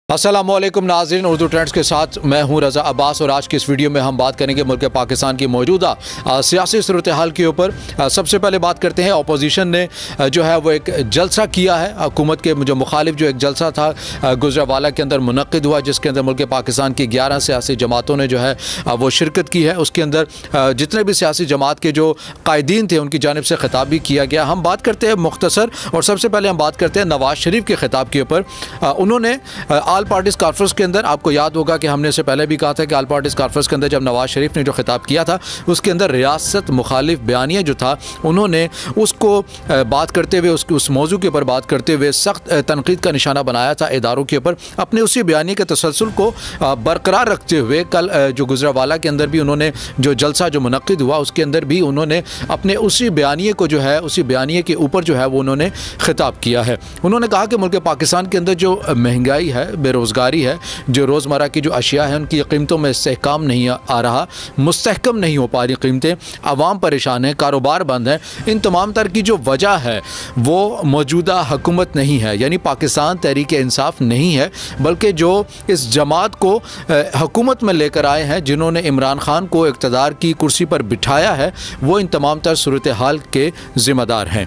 अस्सलामुअलैकुम नाज़रीन, उर्दू ट्रेंड्स के साथ मैं हूं रज़ा अब्बास और आज की इस वीडियो में हम बात करेंगे मुल्क पाकिस्तान की मौजूदा सियासी सूरत हाल के ऊपर। सबसे पहले बात करते हैं, अपोजिशन ने जो है वो एक जलसा किया है। हुकूमत के जो मुखालिफ जो एक जलसा था गुजरावाला के अंदर मुनक़िद हुआ, जिसके अंदर मुल्क पाकिस्तान की 11 सियासी जमातों ने जो है वो शिरकत की है। उसके अंदर जितने भी सियासी जमात के जो कायदीन थे उनकी जानिब से खिताब भी किया गया। हम बात करते हैं मुख्तसर, और सबसे पहले हम बात करते हैं नवाज़ शरीफ के खिताब के ऊपर। उन्होंने आल पार्टीज़ कॉन्फ्रेंस के अंदर, आपको याद होगा कि हमने इससे पहले भी कहा था कि आल पार्टीज़ कॉन्फ्रेंस के अंदर जब नवाज़ शरीफ ने जो खिताब किया था उसके अंदर रियासत मुखालिफ बयानिया जो था उन्होंने उसको बात करते हुए उस मौजू के ऊपर बात करते हुए सख्त तनकीद का निशाना बनाया था इदारों के ऊपर। अपने उसी बयानी के तसलसल को बरकरार रखते हुए कल जो गुजरावाला के अंदर भी उन्होंने जो जलसा जो मुनक़िद हुआ उसके अंदर भी उन्होंने अपने उसी बयानिए को जो है उसी बयानिए के ऊपर जो है वो उन्होंने खिताब किया है। उन्होंने कहा कि मुल्क पाकिस्तान के अंदर जो महंगाई है, बेरोज़गारी है, जो रोज़मर्रा की जो अशिया है उनकी कीमतों में इस्तेहकाम नहीं आ रहा, मुस्तहकम नहीं हो पा रही कीमतें, आवाम परेशान है, कारोबार बंद है। इन तमाम तर की जो वजह है वो मौजूदा हुकूमत नहीं है, यानी पाकिस्तान तहरीक इंसाफ नहीं है, बल्कि जो इस जमात को हुकूमत में लेकर आए हैं, जिन्होंने इमरान खान को इक़्तिदार की कुर्सी पर बिठाया है, वो इन तमाम तर सूरत हाल के ज़िम्मेदार हैं।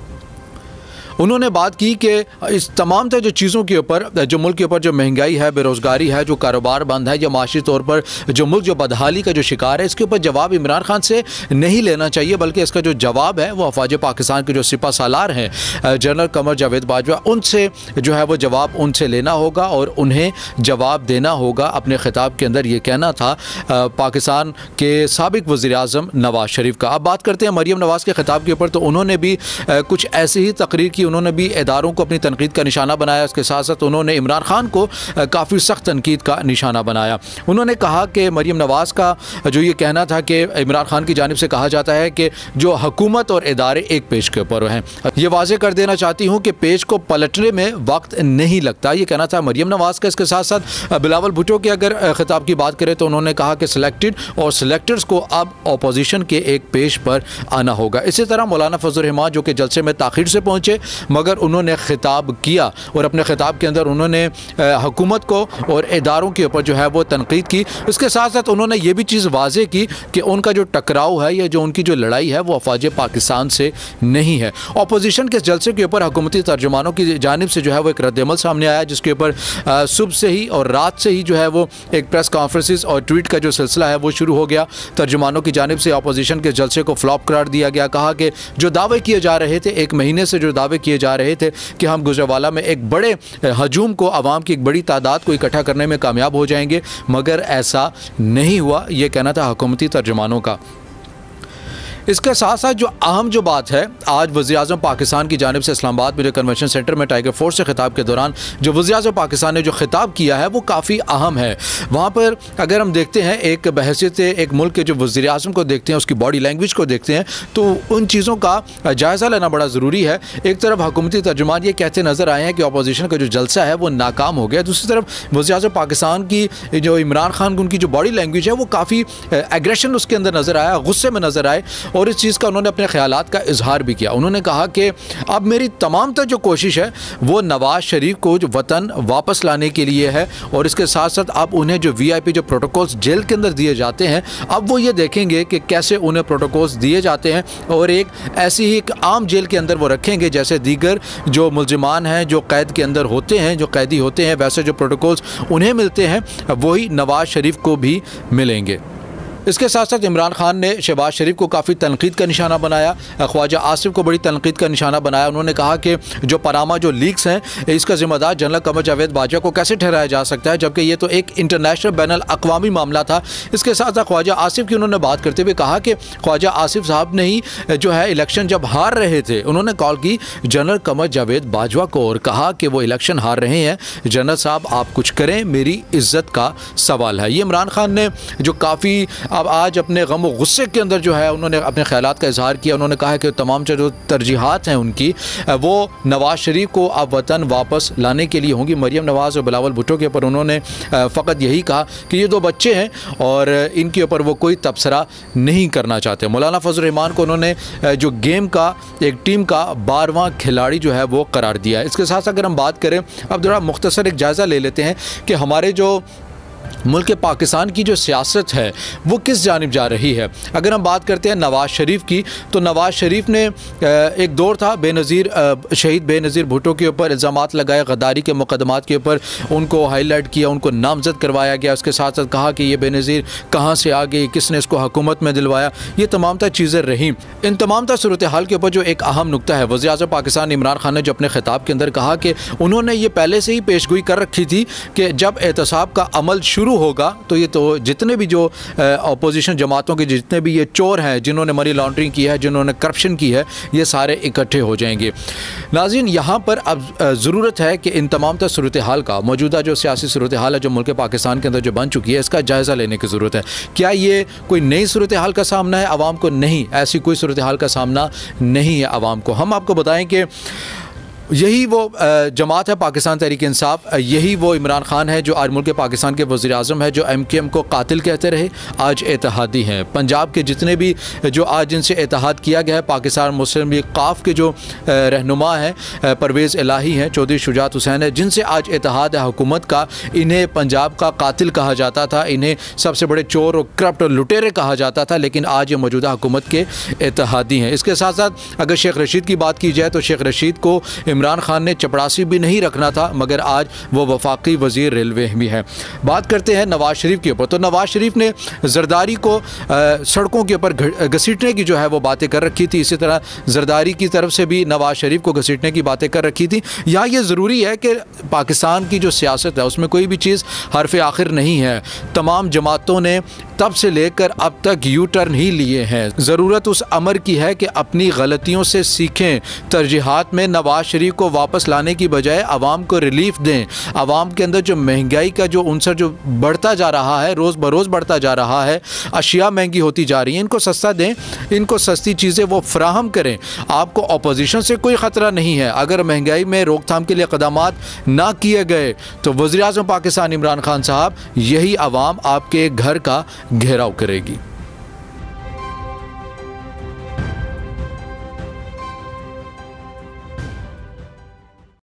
उन्होंने बात की कि इस तमाम तरह जो चीज़ों के ऊपर, जो मुल्क के ऊपर जो महंगाई है, बेरोज़गारी है, जो कारोबार बंद है, या माशी तौर पर जो मुल्क जो बदहाली का जो शिकार है, इसके ऊपर जवाब इमरान खान से नहीं लेना चाहिए, बल्कि इसका जो जवाब है वो अफवाज पाकिस्तान के जो सिपा सालार हैं जनरल कमर जावेद बाजवा, उनसे जो है वो जवाब उनसे लेना होगा और उन्हें जवाब देना होगा। अपने खिताब के अंदर ये कहना था पाकिस्तान के साबिक वज़ीर-ए-आज़म नवाज़ शरीफ का। अब बात करते हैं मरीम नवाज़ के खिताब के ऊपर, तो उन्होंने भी कुछ ऐसी ही तकरीर की, उन्होंने भी इदारों को अपनी तनकीद का निशाना बनाया। उसके साथ साथ उन्होंने इमरान खान को काफ़ी सख्त तनकीद का निशाना बनाया। उन्होंने कहा कि मरीम नवाज़ का जो ये कहना था कि इमरान खान की जानिब से कहा जाता है कि जो हुकूमत और इदारे एक पेज के ऊपर हैं, ये वाज़े कर देना चाहती हूँ कि पेज को पलटने में वक्त नहीं लगता, ये कहना था मरीम नवाज़ का। इसके साथ साथ बिलावल भुट्टो के अगर खिताब की बात करें तो उन्होंने कहा कि सिलेक्टेड और सिलेक्टर्स को अब अपोजिशन के एक पेज पर आना होगा। इसी तरह मौलाना फजल रहमान जो कि जलसे में ताख़ीर से पहुँचे मगर उन्होंने खिताब किया और अपने खिताब के अंदर उन्होंने हुकूमत को और इदारों के ऊपर जो है वो तनकीद की। इसके साथ साथ उन्होंने ये भी चीज़ वाज़े की कि उनका जो टकराव है या जो उनकी जो लड़ाई है वो अफवाज पाकिस्तान से नहीं है। अपोजिशन के जलसे के ऊपर हुकूमती तर्जुमानों की जानिब से जो है वो एक रद्दअमल सामने आया, जिसके ऊपर सुबह से ही और रात से ही जो है वो एक प्रेस कॉन्फ्रेंसेस और ट्वीट का जो सिलसिला है वो शुरू हो गया। तर्जुमानों की जानिब से अपोजिशन के जलसे को फ्लॉप करार दिया गया। कहा कि जो दावे किए जा रहे थे, एक महीने से जो दावे किए जा रहे थे कि हम गुजरावाला में एक बड़े हजूम को, आवाम की एक बड़ी तादाद को इकट्ठा करने में कामयाब हो जाएंगे, मगर ऐसा नहीं हुआ, ये कहना था हुकूमती तर्जुमानों का। इसके साथ साथ जो अहम जो बात है, आज वज़ीर-ए-आज़म पाकिस्तान की जानिब से इस्लामाबाद में जो कन्वेंशन सेंटर में टाइगर फोर्स से खिताब के दौरान जो वज़ीर-ए-आज़म पाकिस्तान ने जो खिताब किया है वो काफ़ी अहम है। वहाँ पर अगर हम देखते हैं एक बहैसियत एक मुल्क के जो वज़ीर-ए-आज़म को देखते हैं, उसकी बॉडी लैंग्वेज को देखते हैं, तो उन चीज़ों का जायज़ा लेना बड़ा ज़रूरी है। एक तरफ हुकूमती तर्जुमान ये कहते नज़र आए हैं कि अपोजिशन का जो जलसा है वो नाकाम हो गया, दूसरी तरफ वज़ीर-ए-आज़म पाकिस्तान की जो इमरान खान उनकी जो बॉडी लैंग्वेज है वो काफ़ी एग्रेशन उसके अंदर नज़र आया, गुस्से में नज़र आए, और इस चीज़ का उन्होंने अपने ख्यालात का इजहार भी किया। उन्होंने कहा कि अब मेरी तमाम तर जो कोशिश है वो नवाज़ शरीफ को जो वतन वापस लाने के लिए है, और इसके साथ साथ अब उन्हें जो VIP जो प्रोटोकॉल्स जेल के अंदर दिए जाते हैं, अब वो ये देखेंगे कि कैसे उन्हें प्रोटोकॉल्स दिए जाते हैं और एक ऐसी ही एक आम जेल के अंदर वो रखेंगे जैसे दीगर जो मुल्ज़िमान हैं, जो कैद के अंदर होते हैं, जो कैदी होते हैं, वैसे जो प्रोटोकॉल्स उन्हें मिलते हैं वही नवाज़ शरीफ को भी मिलेंगे। इसके साथ साथ इमरान खान ने शहबाज शरीफ को काफ़ी तनकीद का निशाना बनाया, ख्वाजा आसिफ को बड़ी तनकीद का निशाना बनाया। उन्होंने कहा कि जो पनामा जो लीक्स हैं इसका ज़िम्मेदार जनरल कमर जावेद बाजवा को कैसे ठहराया जा सकता है, जबकि ये तो एक इंटरनेशनल बैनुल अक़वामी मामला था। इसके साथ साथ ख्वाजा आसिफ की उन्होंने बात करते हुए कहा कि ख्वाजा आसिफ साहब ने ही जो है इलेक्शन जब हार रहे थे, उन्होंने कॉल की जनरल कमर जावेद बाजवा को और कहा कि वो इलेक्शन हार रहे हैं, जनरल साहब आप कुछ करें, मेरी इज़्ज़त का सवाल है। ये इमरान खान ने जो काफ़ी अब आज अपने गम और गुस्से के अंदर जो है उन्होंने अपने ख़यालात का इजहार किया। उन्होंने कहा है कि तमाम जो तरजीहात हैं उनकी वो नवाज़ शरीफ को अब वतन वापस लाने के लिए होंगी। मरीम नवाज़ और बिलावल भुट्टो के ऊपर उन्होंने फ़कत यही कहा कि ये 2 बच्चे हैं और इनके ऊपर वो कोई तबसरा नहीं करना चाहते। मौलाना फजल रहमान को उन्होंने जो गेम का एक टीम का 12वां खिलाड़ी जो है वो करार दिया है। इसके साथ अगर हम बात करें, अब थोड़ा मुख्तसर एक जायज़ा ले लेते हैं कि हमारे जो मुल्क पाकिस्तान की जो सियासत है वो किस जानिब जा रही है। अगर हम बात करते हैं नवाज़ शरीफ की, तो नवाज़ शरीफ ने एक दौर था बेनज़ीर शहीद बेनज़ीर भुट्टो के ऊपर इल्ज़ामात लगाए, गद्दारी के मुकदमात के ऊपर उनको हाईलाइट किया, उनको नामज़द करवाया गया। उसके साथ साथ कहा कि ये बेनज़ीर कहाँ से आ गई, किसने इसको हुकूमत में दिलवाया, ये तमाम चीज़ें रहीं। इन तमाम सूरत हाल के ऊपर जो एक अहम नुक्ता है, वज़ीर-ए-आज़म पाकिस्तान इमरान खान ने जो अपने खिताब के अंदर कहा कि उन्होंने ये पहले से ही पेशगोई कर रखी थी कि जब एहतसाब का अमल शुरू होगा तो ये तो जितने भी जो अपोजिशन जमातों के जितने भी ये चोर हैं जिन्होंने मनी लॉन्ड्रिंग की है, जिन्होंने करप्शन की है, ये सारे इकट्ठे हो जाएंगे। नाज़रीन, यहाँ पर अब ज़रूरत है कि इन तमाम सूरत हाल का मौजूदा जो सियासी सूरत हाल है जो मुल्क पाकिस्तान के अंदर जो बन चुकी है, इसका जायज़ा लेने की ज़रूरत है। क्या ये कोई नई सूरत हाल का सामना है आवाम को? नहीं, ऐसी कोई सूरत हाल का सामना नहीं है आवाम को। हम आपको बताएं कि यही वो जमात है पाकिस्तान तहरीक इंसाफ, यही वो इमरान खान है जो आज मुल्क पाकिस्तान के वज़ीर आज़म है, जो MKM को कातिल कहते रहे, आज एतहादी हैं। पंजाब के जितने भी जो आज जिनसे एतहाद किया गया है, पाकिस्तान मुस्लिम लीग काफ के जो रहनुमा हैं परवेज़ इलाही हैं, चौधरी शुजात हुसैन है, जिनसे आज एतहाद है हुकूमत का, इन्हें पंजाब का कातिल कहा जाता था, इन्हें सबसे बड़े चोर और करप्ट और लुटेरे कहा जाता था, लेकिन आज ये मौजूदा हुकूमत के एतहादी हैं। इसके साथ साथ अगर शेख रशीद की बात की जाए तो शेख रशीद को इमरान खान ने चपरासी भी नहीं रखना था, मगर आज वो वफाकी वज़ीर रेलवे भी है। बात करते हैं नवाज़ शरीफ के ऊपर, तो नवाज़ शरीफ ने जरदारी को सड़कों के ऊपर घसीटने की जो है वो बातें कर रखी थी। इसी तरह जरदारी की तरफ से भी नवाज़ शरीफ को घसीटने की बातें कर रखी थी। यहाँ ये ज़रूरी है कि पाकिस्तान की जो सियासत है उसमें कोई भी चीज़ हरफ आखिर नहीं है। तमाम जमातों ने तब से लेकर अब तक यू टर्न ही लिए हैं। ज़रूरत उस अमर की है कि अपनी गलतियों से सीखें, तरजीहात में नवाज़ शरीफ को वापस लाने की बजाय आवाम को रिलीफ दें। आवाम के अंदर जो महंगाई का जो उनसर जो बढ़ता जा रहा है, रोज़ बरोज़ बढ़ता जा रहा है, अशिया महंगी होती जा रही हैं, इनको सस्ता दें, इनको सस्ती चीज़ें वो फ्राहम करें। आपको अपोजिशन से कोई ख़तरा नहीं है। अगर महंगाई में रोकथाम के लिए इक़दामात ना किए गए तो वज़ीर-ए-आज़म पाकिस्तान इमरान खान साहब यही आवाम आपके घर का घेराव करेगी।